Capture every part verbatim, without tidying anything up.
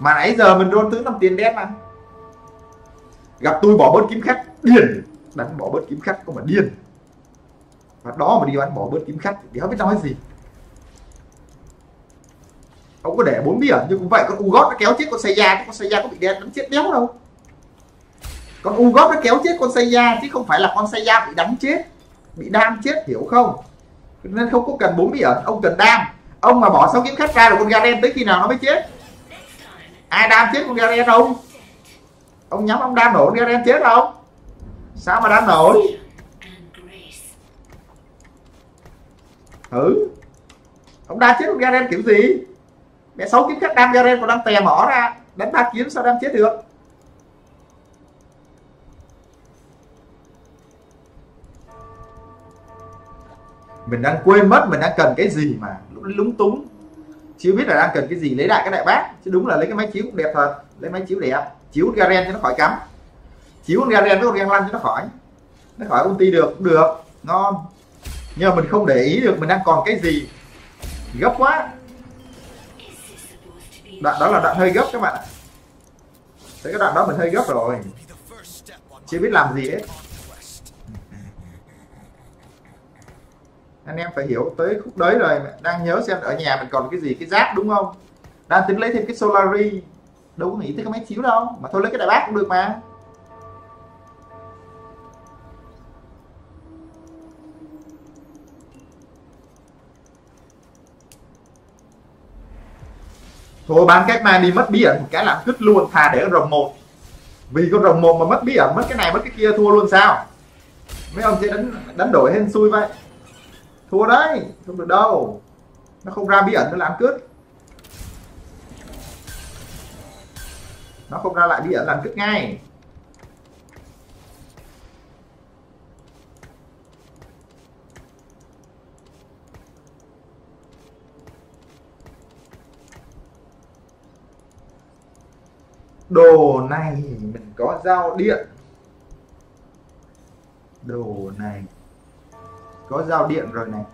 Mà nãy giờ mình roll tướng năm tiền đen mà. Gặp tôi bỏ bớt kiếm khách điên, đánh bỏ bớt kiếm khách có mà điên. Và đó mà đi đánh bỏ bớt kiếm khách thì không biết nói gì. Ông có để bốn bí ẩn như cũng vậy, con Ugot nó kéo chết con Seiya, con Seiya có bị đen đánh chết đéo đâu. Con Ugot nó kéo chết con Seiya chứ không phải là con Seiya bị đánh chết, bị đam chết, hiểu không? Nên không có cần bốn bí ẩn, ông cần đam. Ông mà bỏ sáu kiếm khách ra rồi con Garen tới khi nào nó mới chết? Ai đam chết con Garen không? Ông nhắm ông đam nổi con Garen chết không? Sao mà đam nổi? Thử. Ông đam chết con Garen kiểu gì? Mẹ sáu kiếm khách đam Garen còn đang tè mỏ ra, đánh ba kiếm sao đam chết được? Mình đang quên mất mình đang cần cái gì mà lúng túng, chưa biết là đang cần cái gì. Lấy lại cái đại bác chứ, đúng là lấy cái máy chiếu cũng đẹp thật, lấy máy chiếu đẹp, chiếu Garen cho nó khỏi cắm, chiếu con Garen với con Garen lăn cho nó khỏi, nó khỏi ulti được cũng được, ngon. Nhưng mà mình không để ý được mình đang còn cái gì, gấp quá. Đoạn đó là đoạn hơi gấp các bạn ạ. Thế cái đoạn đó mình hơi gấp rồi, chưa biết làm gì hết. Anh em phải hiểu tới khúc đấy rồi. Đang nhớ xem ở nhà mình còn cái gì, cái giáp đúng không, đang tính lấy thêm cái Solari, đâu có nghĩ tới cái máy chiếu đâu, mà thôi lấy cái đại bác cũng được mà. Thôi bán cách này đi, mất bí ẩn một cái làm cứt luôn, thà để con rồng một. Vì con rồng một mà mất bí ẩn, mất cái này mất cái kia thua luôn sao? Mấy ông sẽ đánh đánh đổi hên xui vậy. Thua đấy, không được đâu. Nó không ra bí ẩn nó làm cướp. Nó không ra lại bí ẩn làm cướp ngay. Đồ này mình có dao điện. Đồ này có dao điện rồi này,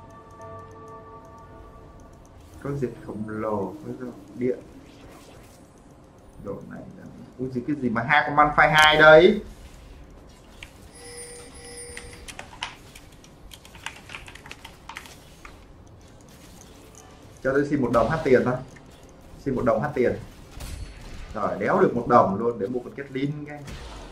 có diệt khổng lồ, có dao điện. Đồ này là cái gì, cái gì mà hai con man phai hai đây? Cho tôi xin một đồng hát tiền thôi, xin một đồng hát tiền. Rồi đéo được một đồng luôn để mua con Caitlyn ngay.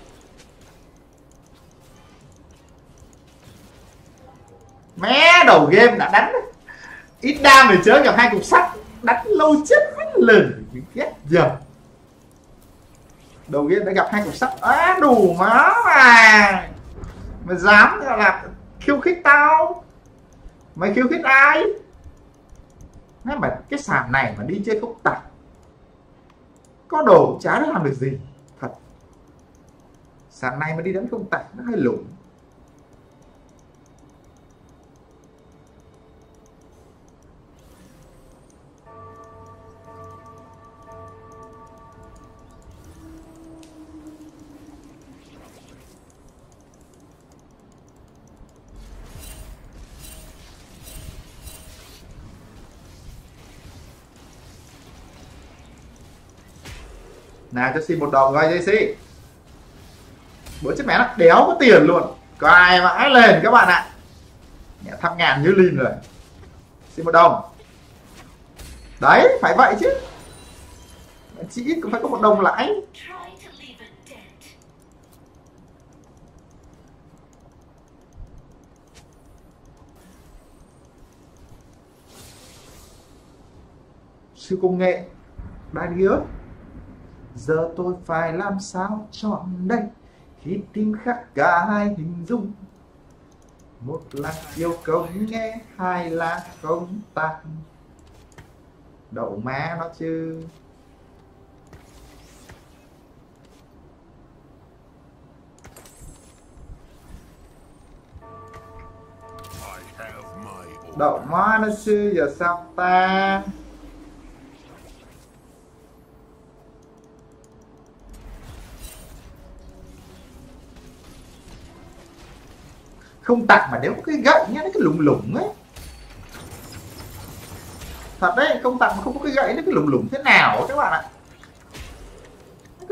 Mẹ đầu game đã đánh ít đam để chơi gặp hai cục sắt, đánh lâu chết hết lần, ghét giờ. Đầu game đã gặp hai cục sắt, á đủ má mà mày dám là khiêu khích tao, mày khiêu khích ai? Nói mà cái sàn này mà đi chơi không tặc, có đồ chả nó làm được gì thật. Sàn này mà đi đánh không tặc nó hơi lủng. Nào cho xin một đồng coi gi xê. Bữa chết mẹ nó đéo có tiền luôn, cài mãi lên các bạn ạ. Mẹ thăm ngàn như Linh rồi. Xin một đồng. Đấy phải vậy chứ, chỉ ít cũng phải có một đồng lãi. Siêu công nghệ Darius. Giờ tôi phải làm sao chọn đây khi tìm khắc cả hai hình dung. Một là yêu cầu nghe, hai là không tặng. Đậu má nó chứ. Đậu má nó chứ, giờ sao ta? Không tặng mà nếu có cái gậy nhá, nó cái lủng lủng ấy. Thật đấy, không tặng mà không có cái gậy nó cái lủng lủng thế nào các bạn ạ.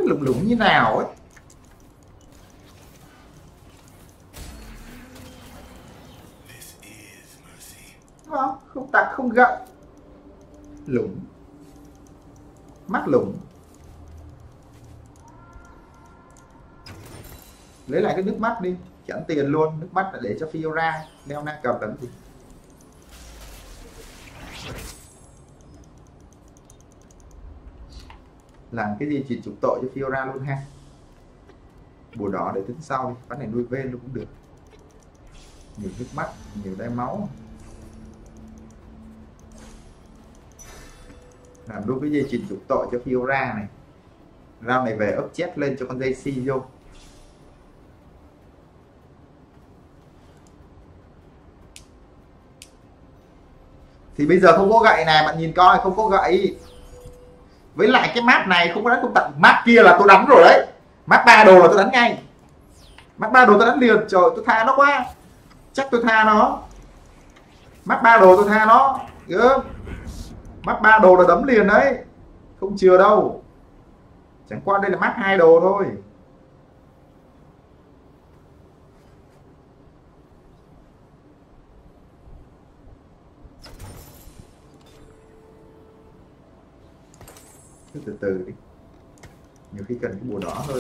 lủng lủng như nào ấy. Không, không tạc không gậy. Lủng. Mắt lủng. Lấy lại cái nước mắt đi, chẳng tiền luôn, nước mắt là để cho Fiora, đeo na cầm làm gì. Làm cái gì chỉ trục tội cho Fiora luôn ha. Bùa đỏ để tính sau đi, ván này nuôi ven luôn cũng được. Nhiều nước mắt, nhiều đai máu. Làm đúng cái dây chuyền trục tội cho Fiora này. Round này về ấp chết lên cho con dây si vô. Thì bây giờ không có gậy này, bạn nhìn coi, không có gậy. Với lại cái map này không có đánh không tặng. Map kia là tôi đánh rồi đấy. Map ba đồ là tôi đánh ngay. Map ba đồ tôi đánh liền. Trời, tôi tha nó quá. Chắc tôi tha nó. Map ba đồ tôi tha nó. Gớm. Map ba đồ là đấm liền đấy. Không chừa đâu. Chẳng qua đây là map hai đồ thôi. Cứ từ từ đi. Nhiều khi cần cái bùa đỏ hơn.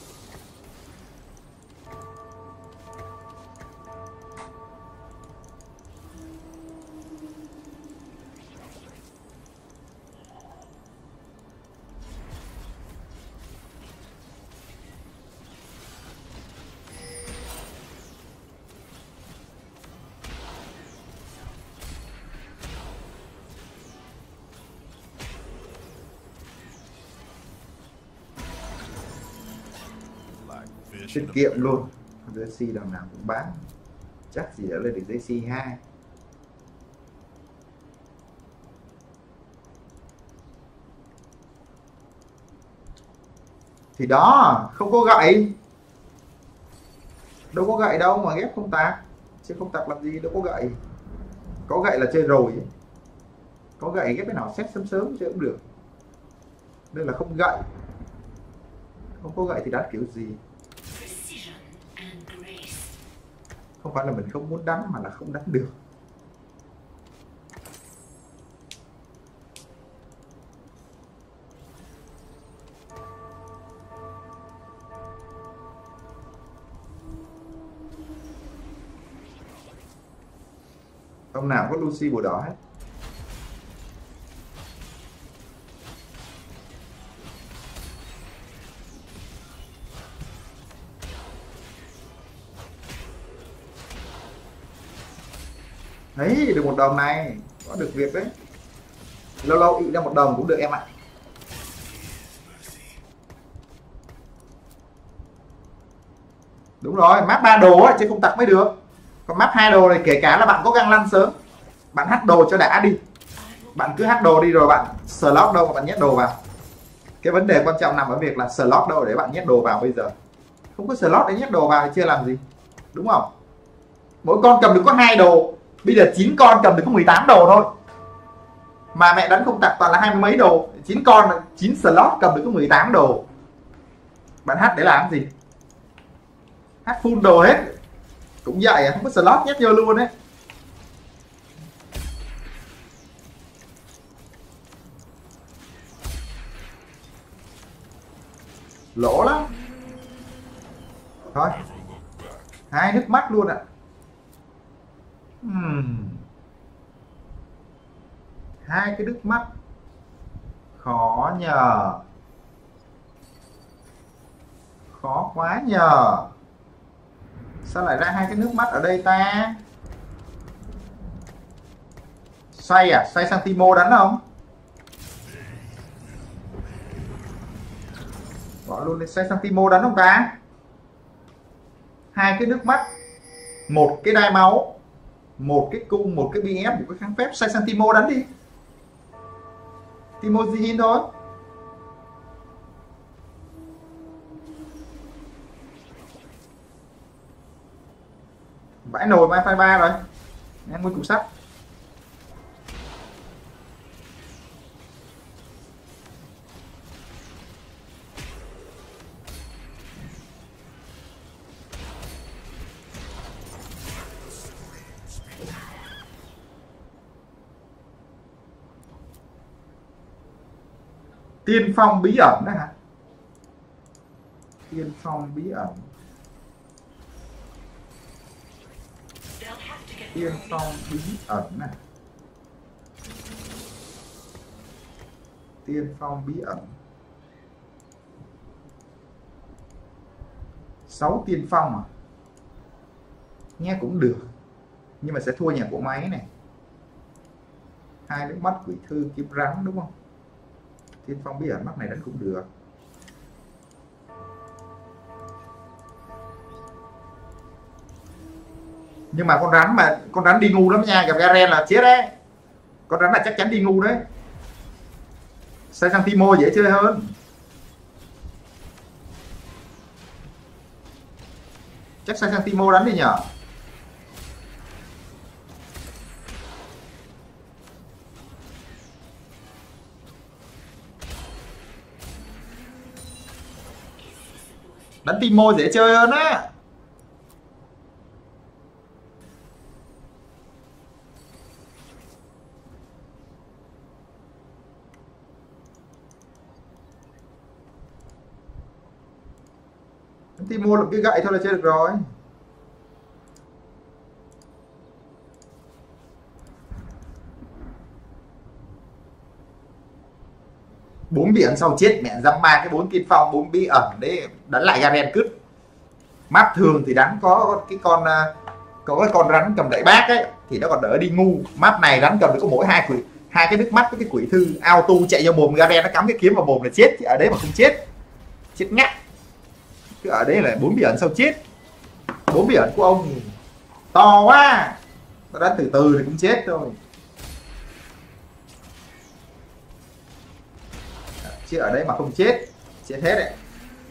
Tiết kiệm luôn. giê xê đằng nào cũng bán. Chắc gì đã lên được giê xê hai. Thì đó, không có gậy. Đâu có gậy đâu mà ghép không tạc. Chứ không tạc làm gì, đâu có gậy. Có gậy là chơi rồi. Có gậy ghép cái nào xét sớm sớm chơi cũng được. Đây là không gậy. Không có gậy thì đánh kiểu gì. Không phải là mình không muốn đánh mà là không đánh được. Ông nào có Lucy bùa đỏ hết. Đấy, được một đồng này, có được việc đấy. Lâu lâu ị ra một đồng cũng được em ạ. Đúng rồi, map ba đồ ấy, chứ không tặc mới được. Còn map hai đồ này kể cả là bạn có găng lăn sớm, bạn hack đồ cho đã đi. Bạn cứ hack đồ đi rồi bạn slot đâu mà bạn nhét đồ vào. Cái vấn đề quan trọng nằm ở việc là slot đâu để bạn nhét đồ vào bây giờ. Không có slot để nhét đồ vào thì chưa làm gì. Đúng không? Mỗi con cầm được có hai đồ. Bây giờ chín con cầm được có mười tám đồ thôi. Mà mẹ đánh không tặc toàn là hai mươi mấy đồ. chín con, chín slot cầm được có mười tám đồ. Bạn hack để làm gì? Hack full đồ hết. Cũng vậy, không có slot nhét vô luôn đấy. Lỗ lắm. Thôi, hai nước mắt luôn ạ. Hmm. Hai cái nước mắt khó nhờ. Khó quá nhờ. Sao lại ra hai cái nước mắt ở đây ta? Xoay à? Xoay sang Timo đánh không? Bỏ luôn đi, xoay sang Timo đánh không ta? Hai cái nước mắt, một cái đai máu, một cái cung, một cái bê ép, một cái kháng phép. Xoay sang Timo đánh đi. Timo Zihin thôi. Vãi nồi Wi-Fi ba rồi. Em nguyên cục sắt. Tiên phong bí ẩn đó hả? Tiên phong bí ẩn. Tiên phong bí ẩn này. Tiên phong bí ẩn. Sáu tiên phong à? Nghe cũng được, nhưng mà sẽ thua nhà của máy này. Hai nước mắt quỷ thư kiếm rắn đúng không? Tiên phong bí ẩn mắt này đánh cũng được. Nhưng mà con rắn mà con rắn đi ngu lắm nha, gặp Garen là chết đấy. Con rắn là chắc chắn đi ngu đấy. Sai sang Timo dễ chơi hơn. Chắc sai sang Timo đánh đi nhở. Đánh Timo dễ chơi hơn á. Đánh Timo là cái gậy thôi là chơi được rồi. Bốn bí ẩn sau chết mẹ dăm ba cái bốn tiên phong bốn bí ẩn đấy đánh lại Garen cứt. Map thường thì đánh có cái con có cái con rắn cầm đại bác ấy thì nó còn đỡ đi ngu. Map này rắn cầm được có mỗi hai quỷ, hai cái nước mắt với cái quỷ thư auto chạy vô mồm Garen, nó cắm cái kiếm vào mồm là chết. Ở đấy mà không chết chết ngắt. Cứ ở đấy là bốn bí ẩn sau chết. Bốn bí ẩn của ông to quá, nó đánh từ từ thì cũng chết thôi. Chứ ở đấy mà không chết chết hết đấy.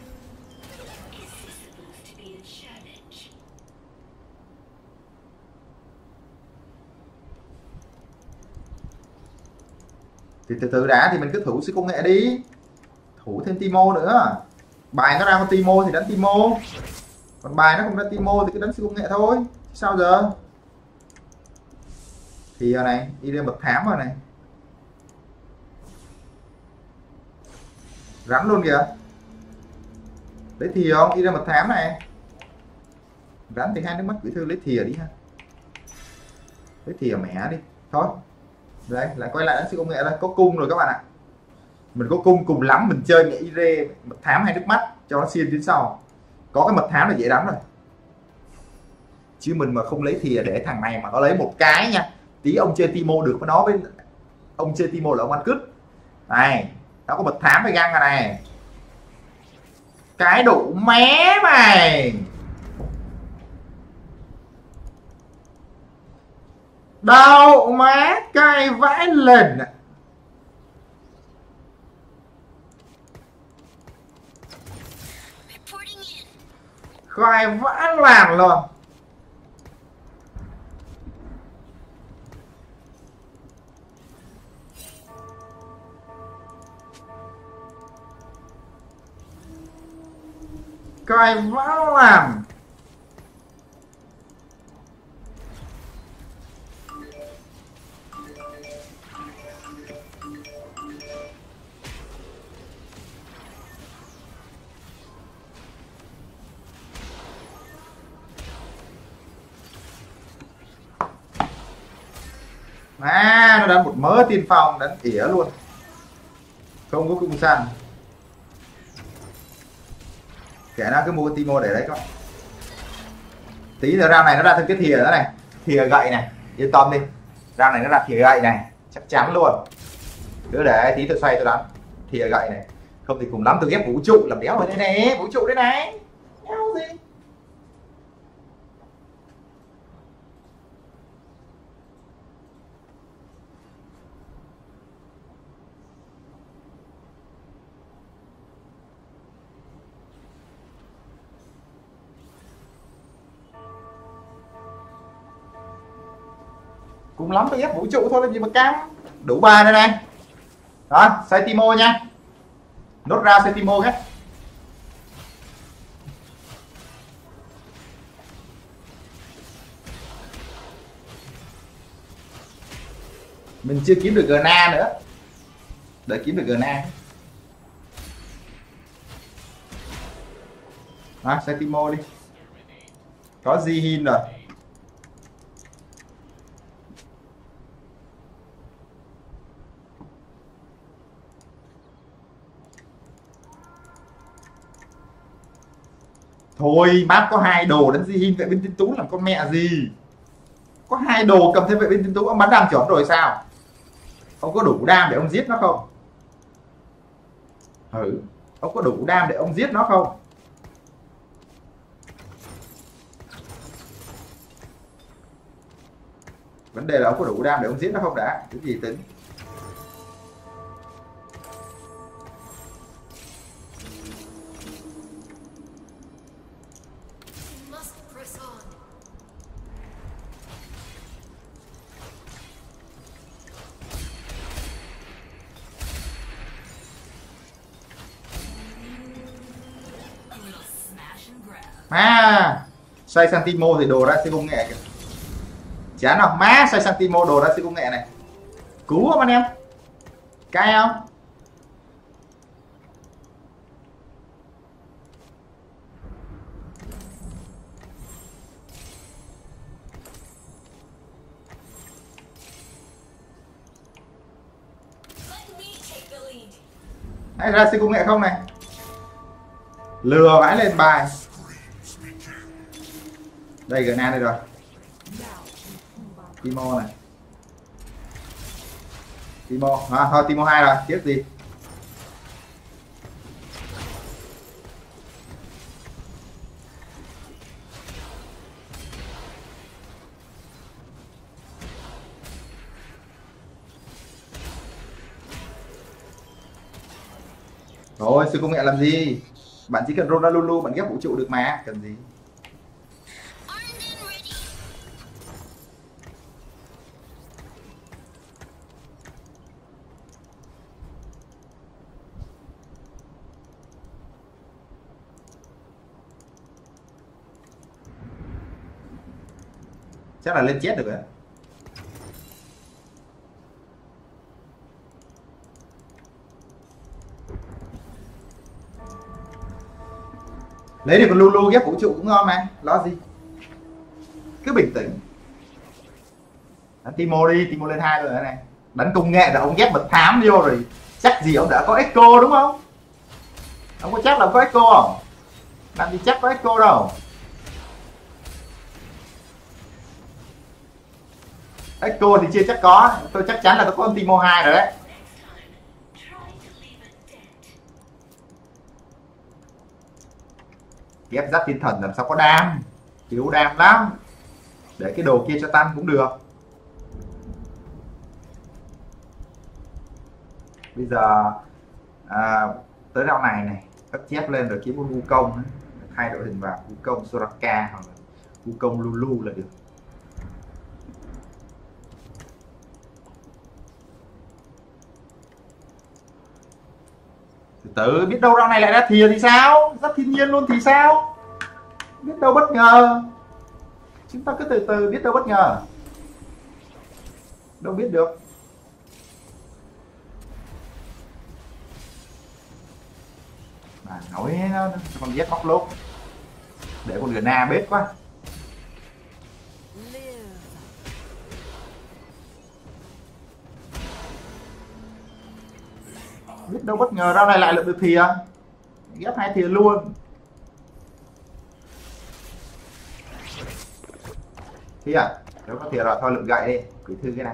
Thì từ từ đã, thì mình cứ thủ sư công nghệ đi, thủ thêm Timo nữa. Bài nó ra con Timo thì đánh Timo, còn bài nó không ra Timo thì cứ đánh sư công nghệ thôi. Sao giờ? Thì giờ này đi lên bậc thám rồi này, rắn luôn kìa. Lấy thìa không? Đi ra mật thám này. Rắn thì hai nước mắt quỷ thư lấy thìa đi ha. Lấy thìa mẹ đi. Thôi. Đấy, lại quay lại đánh siêu công nghệ đây. Có cung rồi các bạn ạ. Mình có cung cùng lắm mình chơi nghệ Ire mật thám hai nước mắt cho nó xiên phía sau. Có cái mật thám là dễ đánh rồi. Chứ mình mà không lấy thìa để thằng này mà nó lấy một cái nha. Tí ông chơi Timo được với nó, với ông chơi Timo là ông ăn cứt. Này, nó có mật thám với găng rồi này. Cái đủ mé mày. Đâu má cay vãi lên. Khai vãi làng luôn. Coi vã làm. À, nó đánh một mớ tiên phong, đánh ỉa luôn. Không có cung săn. Kẻ nào cứ mua cái Timo để đấy các bạn. Tí nữa ra này nó ra thêm cái thìa đó này, thìa gậy này, yên tâm đi. Ra này nó ra thìa gậy này, chắc chắn luôn. Cứ để tí tôi xoay tôi đánh thìa gậy này. Không thì cùng lắm tôi ghép vũ trụ làm đéo ở đây này, vũ trụ đây này. Đéo gì. Cùng lắm tôi ghép vũ trụ thôi, làm gì mà cam. Đủ ba đây này. Đó, xoay Timo nha. Nốt ra xoay Timo hết. Mình chưa kiếm được Gna nữa. Đợi kiếm được Gna. À, xoay Timo đi. Có Jihin rồi. Thôi map có hai đồ đánh Jihin vệ binh tinh tú làm con mẹ gì. Có hai đồ cầm thêm vệ binh tinh tú, ông bắn đam chuẩn rồi sao? Ông có đủ đam để ông giết nó không? Ừ, ông có đủ đam để ông giết nó không? Vấn đề là ông có đủ đam để ông giết nó không đã. Cái gì tính. À, xoay sang Timo thì đồ ra siêu công nghệ kìa. Chán không? Má xoay sang Timo đồ ra siêu công nghệ này. Cứu không anh em? Cay không? Hay ra siêu công nghệ không này? Lừa vãi lên bài. Đây gần đây rồi. Timo này. Timo, à, thôi Timo hai rồi, tiếp gì? Rồi, siêu công nghệ làm gì? Bạn chỉ cần Ronaldo bạn ghép vũ trụ được mà, cần gì? Chắc là lên chết được rồi. Lấy được con Lulu ghép vũ trụ cũng ngon mà, lo gì. Cứ bình tĩnh. Đánh Timo đi, Timo lên hai rồi này. Đánh công nghệ là ông ghép mật thám vô rồi. Chắc gì ông đã có Echo đúng không? Ông có chắc là ông có Echo không? Làm gì chắc có Echo đâu. Echo thì chưa chắc có, tôi chắc chắn là tôi có con Timo hai rồi đấy. Ghép giáp thiên thần làm sao có đam, thiếu đam lắm. Để cái đồ kia cho tăng cũng được. Bây giờ à, tới rau này này, cắt chép lên rồi kiếm một Wukong, thay đổi hình vào Wukong Soraka hoặc là Wukong Lulu là được. Từ từ, biết đâu rau này lại ra thìa thì sao, rất thiên nhiên luôn thì sao, biết đâu bất ngờ. Chúng ta cứ từ từ, biết đâu bất ngờ, đâu biết được. À, nói nó con ghét móc lốt để con Gna bết quá. Biết đâu bất ngờ rau này lại được thìa, ghép hai thìa luôn. Thìa à? Nếu có thìa rồi thôi lượm gậy đi, quỷ thư cái này.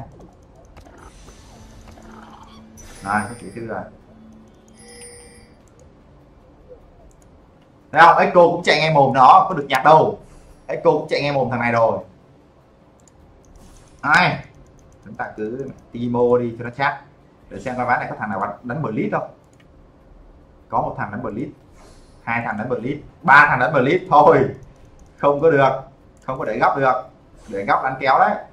Rồi, có quỷ thư rồi. Thấy không? Echo cũng chạy nghe mồm nó, có được nhặt đâu. Echo cũng chạy nghe mồm thằng này rồi. Ai? Chúng ta cứ Timo đi cho nó chắc. Để xem coi ván này có thằng nào đánh Blitz không. Có một thằng đánh Blitz, hai thằng đánh Blitz, ba thằng đánh Blitz thôi. Không có được, không có để góc được. Để góc đánh kéo đấy.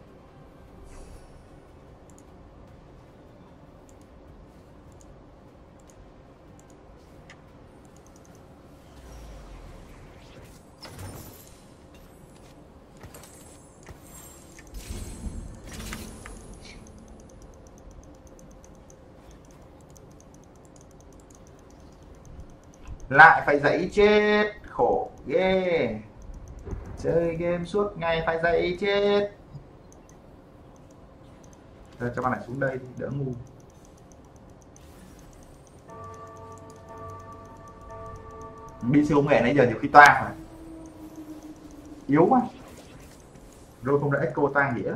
Lại phải dậy chết, khổ ghê. Chơi game suốt ngày phải dậy chết. Rồi cho con này xuống đây đi, đỡ ngu. Đi siêu công nghệ nãy giờ nhiều khi toang mà. Yếu quá. Rồi không đã echo toang nghĩa.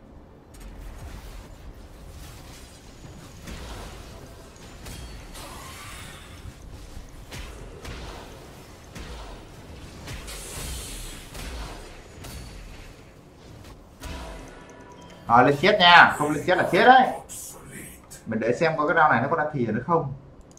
Rồi lên chết nha, không lên chết là chết đấy. Mình để xem có cái round này nó có ra thìa nữa không.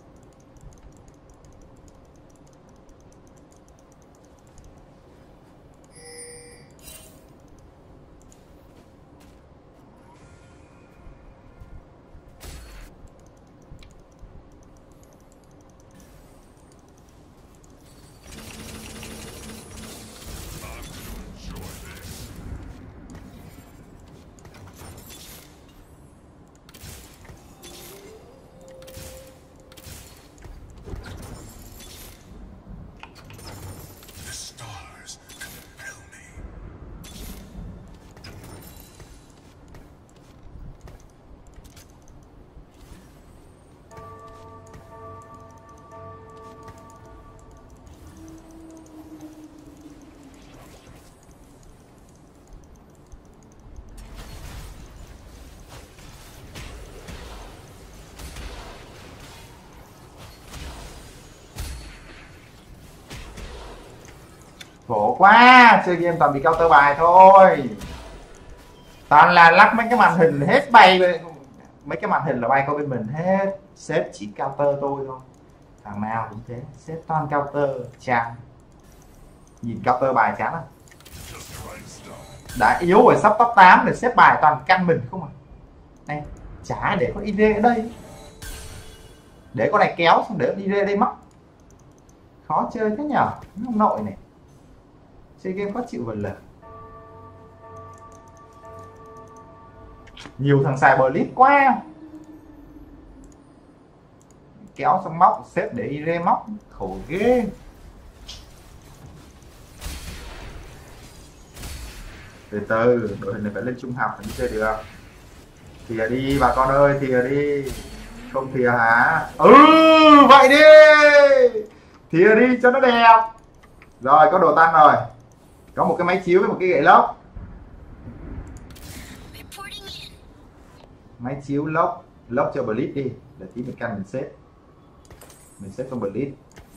Khổ quá, chơi game toàn bị counter bài thôi. Toàn là lắc mấy cái màn hình hết bay. Mấy cái màn hình là bay qua bên mình hết. Sếp chỉ counter tôi thôi. Thằng nào cũng thế, sếp toàn counter chán. Nhìn counter bài chán à. Đã yếu rồi, sắp top tám để xếp bài toàn căn mình không à. Này, chả để có i đê ở đây. Để con này kéo xong để i đê ở đây mất. Khó chơi thế nhở, ông nội này. Chơi game khó chịu vật lờ. Nhiều thằng xài blitz quá. Kéo xong móc xếp để i đê móc. Khổ ghê. Từ từ, đội hình này phải lên trung học mới chơi được. Thìa đi bà con ơi, thìa đi. Không thìa hả? Ừ, vậy đi. Thìa đi cho nó đẹp. Rồi, có đồ tăng rồi. Có một cái máy chiếu với một cái gậy lốc. Máy chiếu lốc. Lốc cho blitz đi. Để tí mình căn mình xếp. Mình xếp con blitz.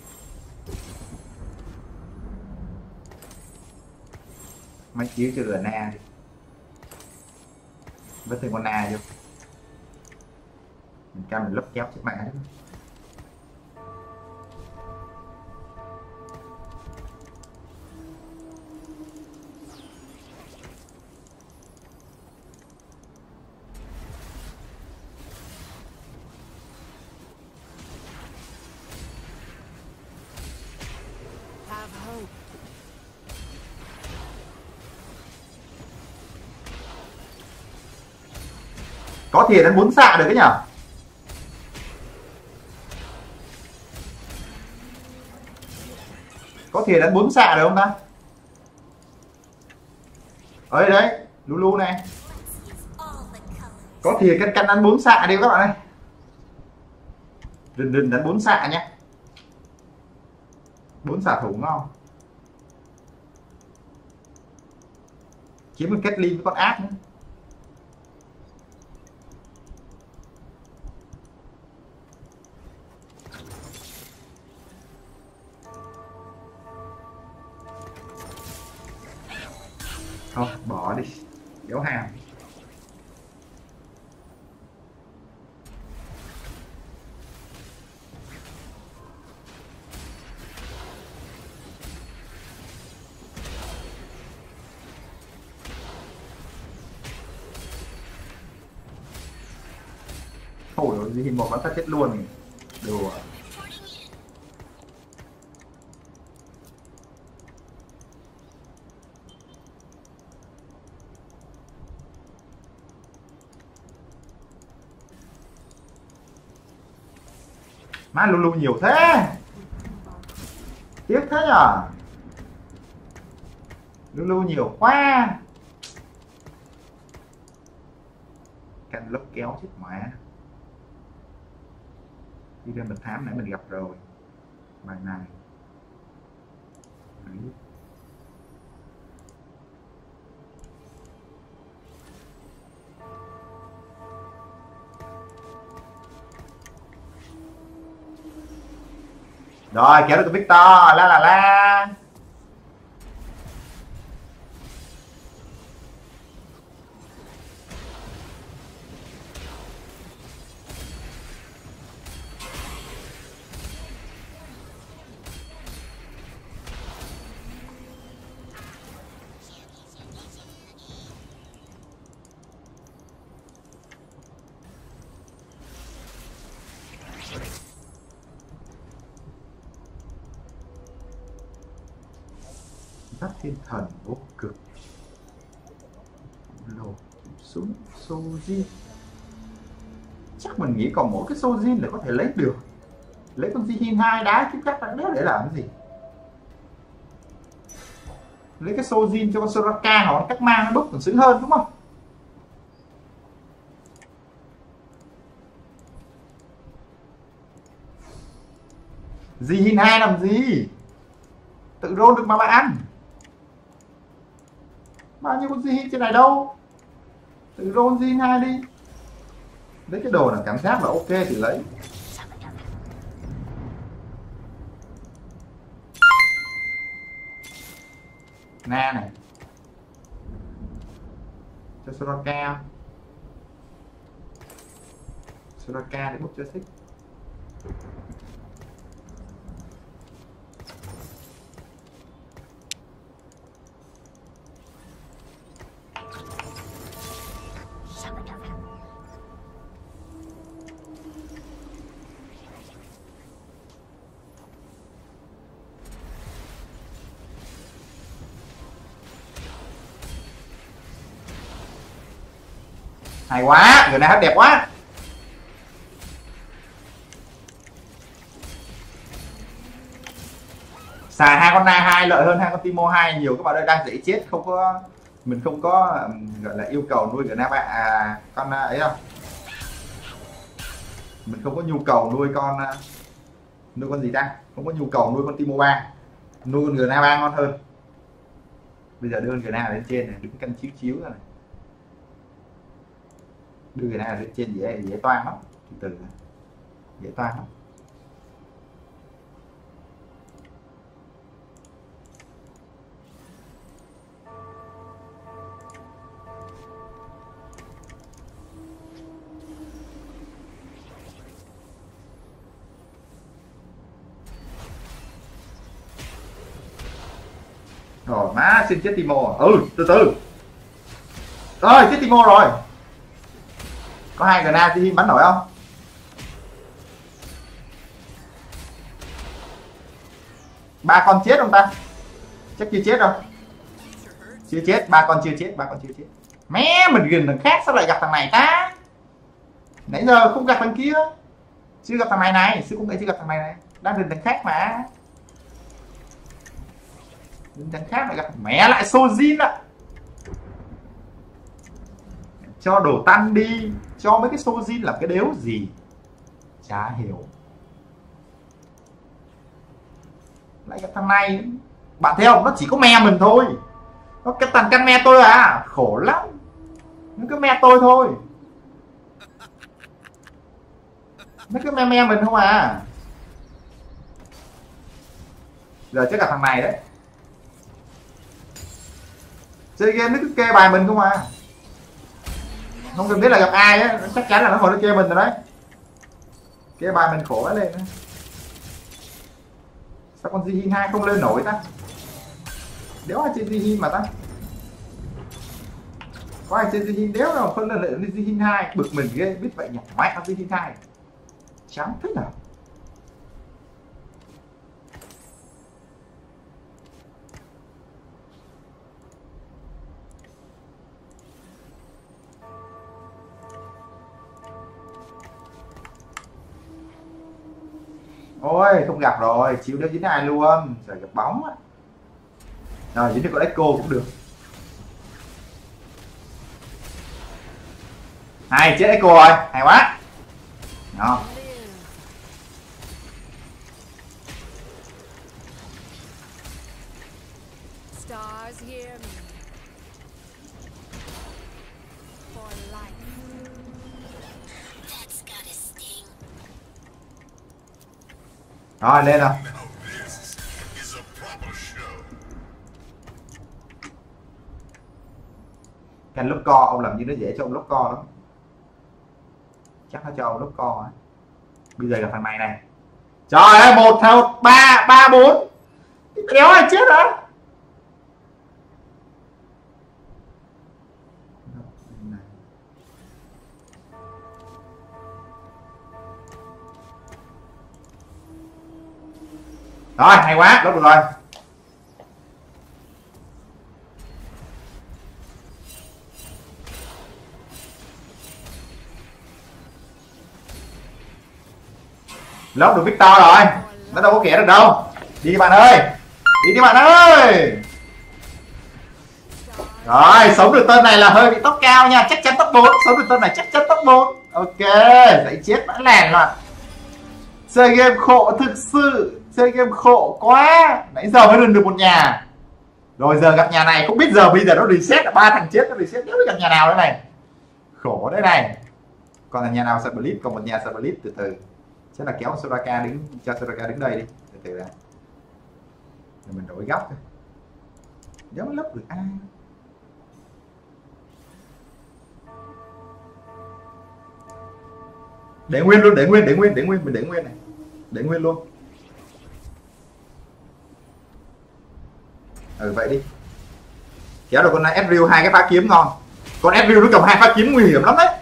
Máy chiếu cho rờ na đi. Với thêm con na vô. Mình căn mình lốc kéo chết mẹ đấy. Có thìa đánh bốn xạ được cái nhở? Có thìa đánh bốn xạ được không ta? Ở đấy, Lulu này. Có thìa căn căn đánh bốn xạ đi các bạn ơi. Rình rình đánh bốn xạ nhé. bốn xạ thủ ngon. Kiếm một kết ly với con ác nữa. Thôi bỏ đi, kéo hàng. Ôi ôi, gì một bắn ta chết luôn. Đùa. Má Lulu nhiều thế. Tiếc thế nhở, Lulu nhiều quá. Canh lốc kéo chết mẹ. Đi lên mật thám nãy mình gặp rồi, bài này. Đấy. Rồi kéo được cái Victor, la la la. Các thiên thần vô cực, lột súng Sojin. Chắc mình nghĩ còn mỗi cái Sojin là có thể lấy được. Lấy con Jihin hai đá chứ chắc đã đéo để làm cái gì. Lấy cái Sojin cho con Soraka hoặc các mang nó bức còn sướng hơn đúng không? Jihin hai làm gì? Tự roll được mà bạn. Bao nhiêu con Jihin trên này đâu. Tự roll Jihin hai đi. Lấy cái đồ là cảm giác là ok thì lấy. Na này. Cho Soraka. Soraka để bút cho thích. Hay quá, người này hát đẹp quá. Xài hai con Na hai lợi hơn hai con Timo hai nhiều. Các bạn ơi, đang dễ chết, không có mình không có gọi là yêu cầu nuôi Na bạn à, con ấy không. Mình không có nhu cầu nuôi con nuôi con gì ta? Không có nhu cầu nuôi con Timo ba. Nuôi con người Na ba ngon hơn. Bây giờ đưa con người Na lên trên này, đứng canh chiếu chiếu rồi này. Đưa người này lên trên dễ dễ toan lắm, từ từ dễ toan lắm. Rồi má xin chết Timo. Ừ từ từ. Rồi chết Timo rồi. Có hai người na thì bắn nổi không? Ba con chết không ta? Chắc chưa chết đâu. Chưa chết, ba con chưa chết, ba con chưa chết. Mẹ mình gần thằng khác sao lại gặp thằng này ta? Nãy giờ không gặp thằng kia. Chưa gặp thằng này này, sư cũng nghĩ chưa gặp thằng này này. Đang gần thằng khác mà. Thằng khác lại gặp mẹ lại Sojin ạ. Cho đồ tăng đi. Cho mấy cái Sojin là cái đếu gì? Chả hiểu. Lại gặp thằng này. Bạn thấy không? Nó chỉ có me mình thôi. Nó cái thằng căn me tôi à. Khổ lắm. Nó cứ me tôi thôi. Nó cứ me me mình không à. Giờ chắc gặp thằng này đấy. Chơi game nó cứ kê bài mình không à. Không cần biết là gặp ai á, chắc chắn là nó ngồi nó kê mình rồi đấy. Kê bài mình khổ quá lên. Sao con Jihin hai không lên nổi ta? Đéo ai chơi Jihin mà ta. Có ai chơi Jihin đéo nào không lên lên Jihin hai. Bực mình ghê, biết vậy nhỉ? Mẹ con Jihin hai. Chán thế nào. Ôi không gặp rồi, chịu đeo dính ai luôn, rồi gặp bóng á. Rồi dính được con Echo cũng được. Hay chết Echo rồi, hay quá. Đó. Rồi lên rồi. Canh lúc co, ông làm như nó dễ cho ông lúc co lắm. Chắc nó cho ông lúc co ấy. Bây giờ gặp thằng này này. Trời ơi, một theo ba ba bốn. Kéo ai chết hả? Rồi, hay quá, lốt được rồi. Lốt được Victor rồi. Nó đâu có kẻ được đâu. Đi đi bạn ơi. Đi đi bạn ơi. Rồi, sống được tên này là hơi bị tốc cao nha. Chắc chắn top bốn. Sống được tên này chắc chắn top bốn. Ok, dậy chết vẫn lèn loạn. Chơi game khổ thực sự. Chơi game khổ quá. Nãy giờ mới được một nhà. Rồi giờ gặp nhà này. Không biết giờ bây giờ nó reset là ba thằng chết. Nó reset nếu gặp nhà nào thế này. Khổ đấy này. Còn là nhà nào Split. Còn một nhà Split từ từ. Chắc là kéo Soraka đứng. Cho Soraka đứng đây đi. Từ từ ra. Rồi mình đổi góc thôi. Giống lấp được ai. Để nguyên luôn, để nguyên, để nguyên, để nguyên, mình để nguyên này. Để nguyên luôn. Ừ vậy đi. Kéo được con Ezreal hai cái phá kiếm ngon. Con Ezreal nó cầm hai phá kiếm nguy hiểm lắm đấy.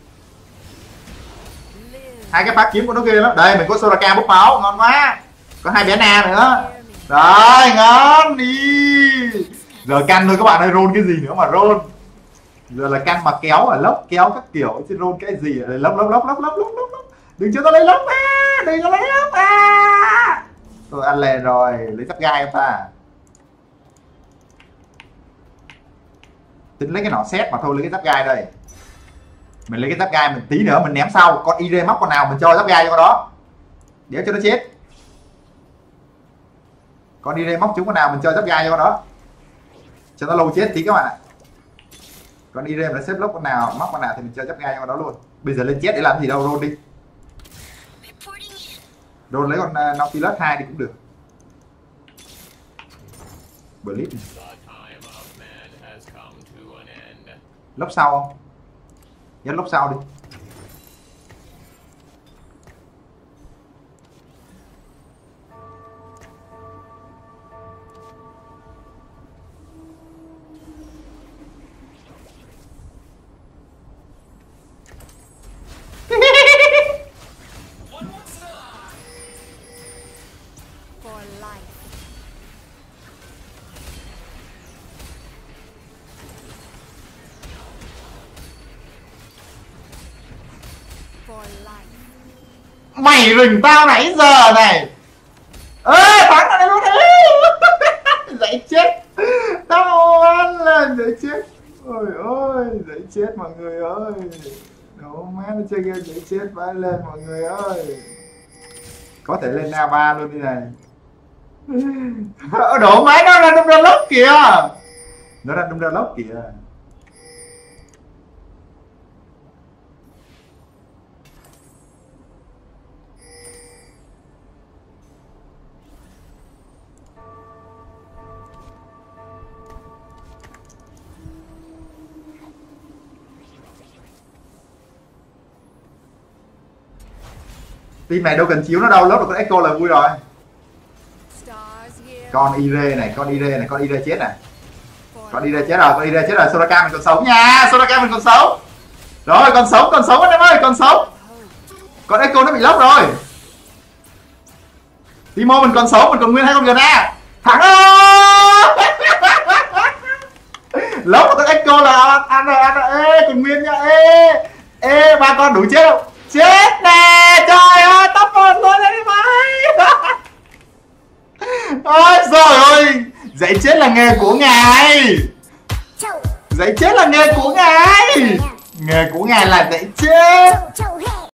Hai cái phá kiếm của nó ghê lắm. Đây mình có Soraka bốc máu, ngon quá. Có hai bé Na nữa. Rồi, ngon đi. Giờ canh thôi các bạn ơi, roll cái gì nữa mà roll. Giờ là canh mà kéo ở lốc kéo các kiểu chứ roll cái gì ở đây lốc lốc lốc lốc lốc lốc lốc. Đừng cho tao lấy lốc à, đừng có lấy lốc à. Tôi ăn lè rồi, lấy giáp gai em ta. Tính lấy cái nỏ xét mà thôi, lấy cái giáp gai đây. Mình lấy cái giáp gai mình tí nữa mình ném sau, con ire móc con nào mình cho giáp gai cho con đó. Đéo cho nó chết. Con ire móc chúng con nào mình cho giáp gai cho con đó. Cho nó lâu chết tí các bạn ạ. Con ire nó xếp lốc con nào, móc con nào thì mình cho giáp gai cho con đó luôn. Bây giờ lên chết để làm gì đâu, roll đi. Roll lấy con uh, Nautilus hai thì cũng được. Blitz này. Lốc sau không? Nhấn lốc sau đi. Mày rình tao nãy giờ này. Ê thắng rồi luôn đi. Dậy chết. Tao ăn lên dậy chết. Ôi ôi dậy chết mọi người ơi. Đồ má nó chơi game dậy chết vãi lên mọi người ơi. Có thể lên a ba luôn đi này. Đổ máy nó ra đâm ra lốc kìa. Nó ra đâm ra lốc kìa. Team này đâu cần chiếu nó đâu, lốt được con Echo là vui rồi. Con ire này, con ire này, con ire chết này. Con ire chết rồi, con ire chết rồi, Soraka mình còn sống nha, Soraka mình còn sống. Rồi, còn sống, còn sống anh em ơi, còn sống. Con Echo nó bị lốc rồi. Timo mình còn sống, mình còn nguyên hai con gần a. Thắng ơi. Lốc con Echo là ăn rồi, ăn rồi, ê, còn nguyên nha, ê. Ê, ba con đủ chết không? Chết nè, trời ơi, tóc một luôn đấy mày. Ôi trời ơi, dạy chết là nghề của ngài. Dạy chết là nghề của ngài. Nghề của ngài là dạy chết.